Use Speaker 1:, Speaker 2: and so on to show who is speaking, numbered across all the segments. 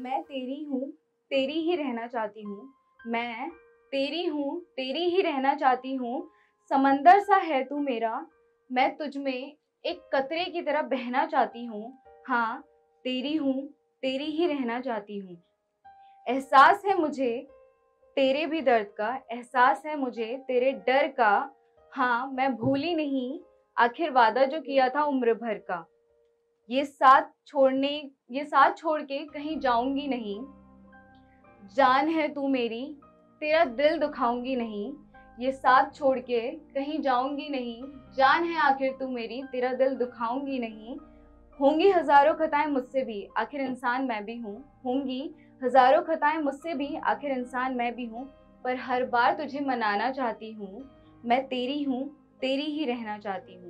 Speaker 1: मैं तेरी हूँ, तेरी ही रहना चाहती हूँ। मैं तेरी हूँ, तेरी ही रहना चाहती हूँ। समंदर सा है तू मेरा, मैं तुझ में एक कतरे की तरह बहना चाहती हूँ। हाँ, तेरी हूँ, तेरी ही रहना चाहती हूँ। एहसास है मुझे तेरे भी दर्द का, एहसास है मुझे तेरे डर का। हाँ, मैं भूली नहीं आखिर वादा जो किया था उम्र भर का। ये साथ छोड़ के कहीं जाऊंगी नहीं। जान है तू मेरी, तेरा दिल दुखाऊंगी नहीं। ये साथ छोड़ के कहीं जाऊंगी नहीं। जान है आखिर तू मेरी, तेरा दिल दुखाऊंगी नहीं। होंगी हजारों खताएं मुझसे भी, आखिर इंसान मैं भी हूँ। होंगी हजारों खताएं मुझसे भी, आखिर इंसान मैं भी हूँ। पर हर बार तुझे मनाना चाहती हूँ। मैं तेरी हूँ, तेरी ही रहना चाहती हूँ।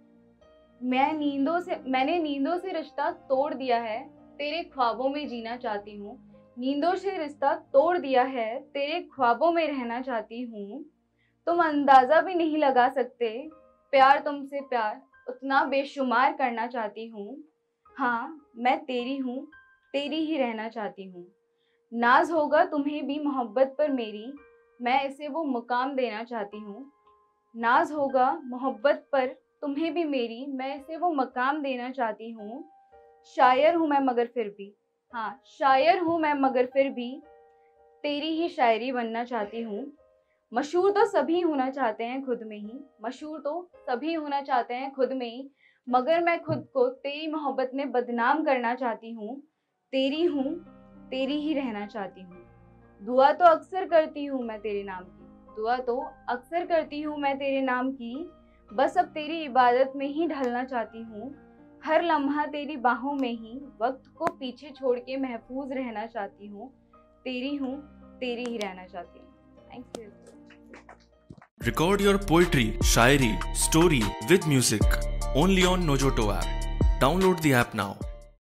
Speaker 1: मैंने नींदों से रिश्ता तोड़ दिया है, तेरे ख्वाबों में जीना चाहती हूँ। नींदों से रिश्ता तोड़ दिया है, तेरे ख्वाबों में रहना चाहती हूँ। तुम अंदाजा भी नहीं लगा सकते, प्यार तुमसे प्यार उतना बेशुमार करना चाहती हूँ। हाँ, मैं तेरी हूँ, तेरी ही रहना चाहती हूँ। नाज होगा तुम्हें भी मोहब्बत पर मेरी, मैं इसे वो मुकाम देना चाहती हूँ। नाज होगा मोहब्बत पर तुम्हें भी मेरी, मैं इसे वो मकाम देना चाहती हूँ। शायर हूँ मैं मगर फिर भी, हाँ शायर हूँ मैं मगर फिर भी तेरी ही शायरी बनना चाहती हूँ। मशहूर तो सभी होना चाहते हैं खुद में ही, मशहूर तो सभी होना चाहते हैं खुद में ही, मगर मैं खुद को तेरी मोहब्बत में बदनाम करना चाहती हूँ। तेरी हूँ, तेरी ही रहना चाहती हूँ। दुआ तो अक्सर करती हूँ मैं तेरे नाम की, दुआ तो अक्सर करती हूँ मैं तेरे नाम की। बस अब तेरी इबादत में ही ढलना चाहती हूँ। हर लम्हा तेरी बाहों में ही, वक्त को पीछे छोड़ के महफूज रहना चाहती हूँ। तेरी हूँ, तेरी ही रहना चाहती हूँ। Thank you.
Speaker 2: Record your poetry, shairi, story with music only on Nojoto app. Download the app now.